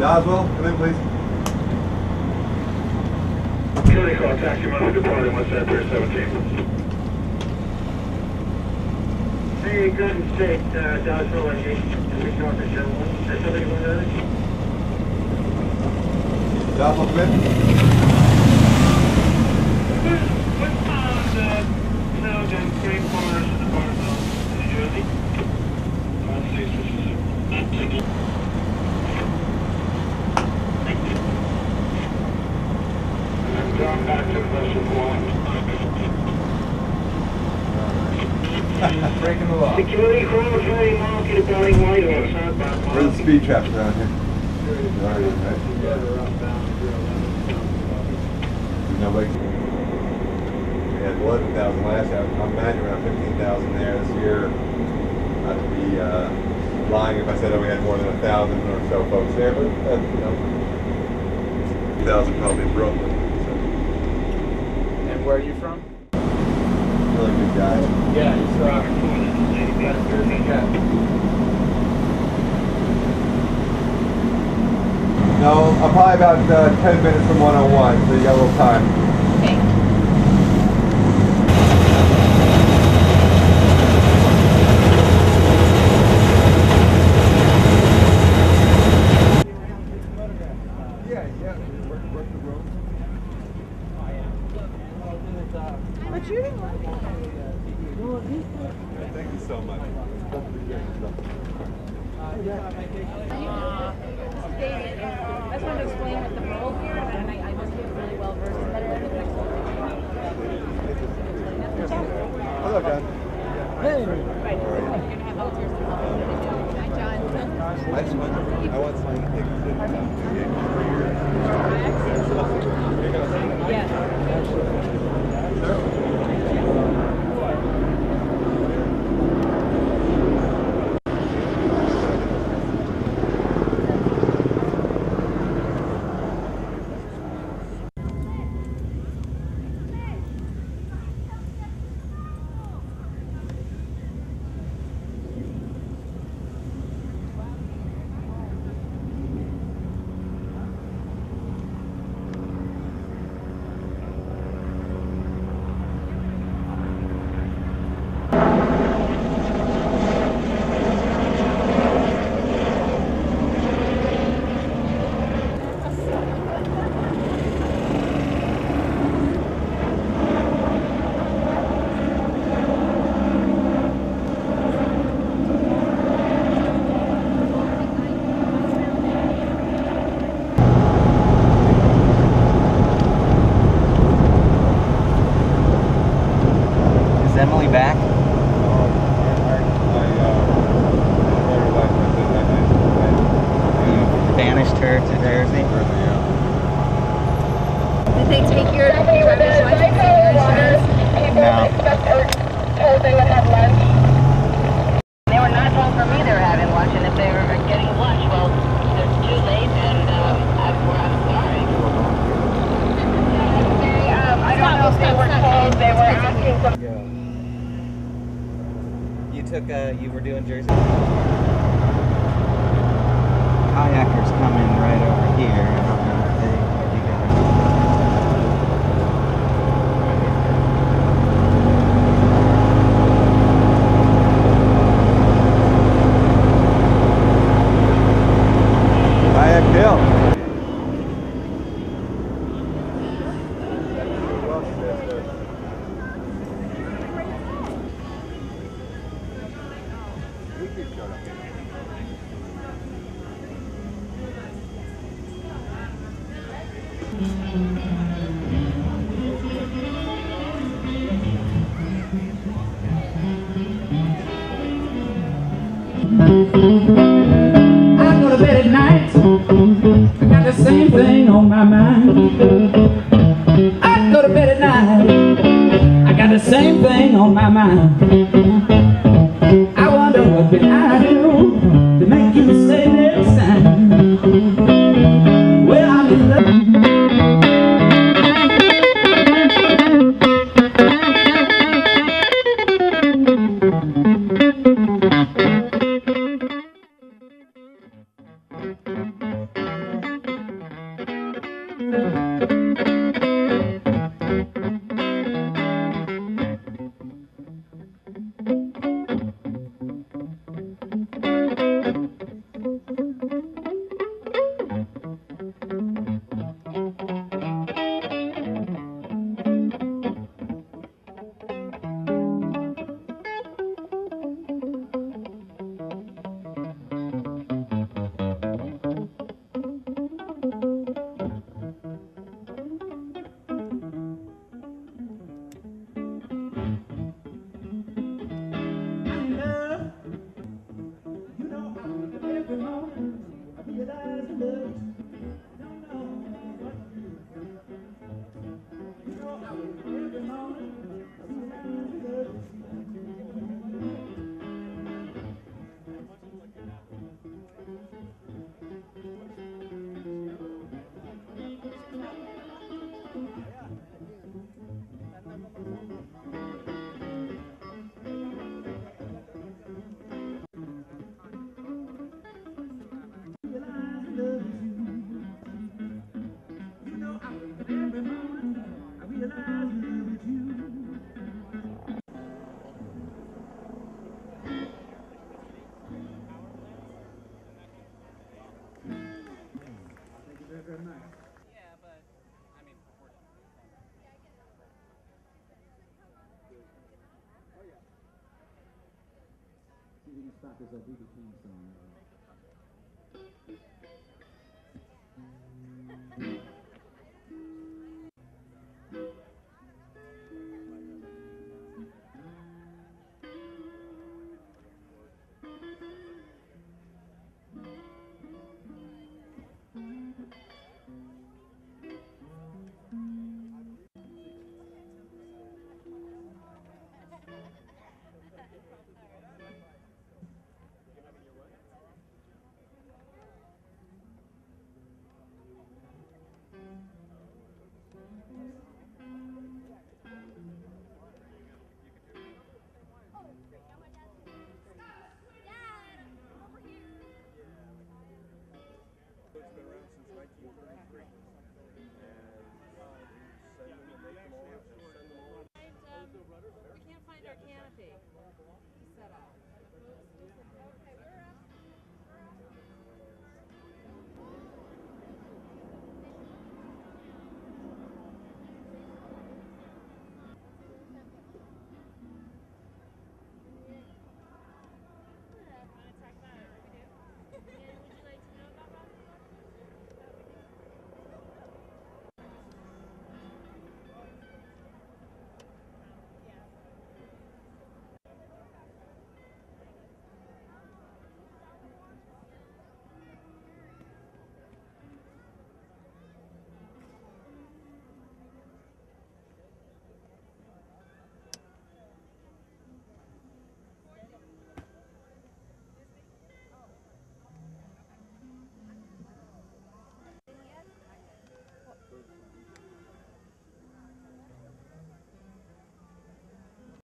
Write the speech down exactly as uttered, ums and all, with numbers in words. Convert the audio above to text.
Doswell, come in, please. Utility call, taxi Monday departing West End three seventeen. Hey, Garden State, uh, Doswell, and you can reach out to Sherwood. Is there something going on? Doswell, come in. What's on the Cloud and Green Corners in the Barnville, New Jersey? Garden State, Thank you. Down back to vessel one. Breaking the law. Security cross heading market about Whitehall, southbound. Where's the speed traffic around here? Raritan, right? Nobody. We had eleven thousand last year. I'm imagining around fifteen thousand there this year. Not to be uh, lying if I said that we had more than a thousand or so folks there, but uh, you know, two thousand probably in Brooklyn. Where are you from? Really good guy. Yeah, he's uh, yeah. No, I'm probably about uh, ten minutes from one oh one, so you got a little time. Okay. Yeah, yeah. Work, work the room. But you didn't like it. Thank you so much. Uh, David, I just wanted to explain what the role here, and I, I must be really well versed in that area. Hello, John. Right. You're going to have volunteers. Hi, John. I just want, I want something to take to the Yes. Emily back? Banished her to Jersey? Did they take your driver's license and your insurance? No. Told they would have lunch. They were not told for me they were having lunch, and if they were getting lunch, well, they're too late, and um, I'm, I'm sorry. They, um, I don't know if they were told they were asking for... You took, uh, you were doing Jersey? Kayakers coming right over here. I don't know if they, you got Kayak Hill. We could go to love you. Don't know what to do. You know, I wake up every morning, I realize I love you. Very nice. Yeah, but I mean, See if we can stop this up. We can song.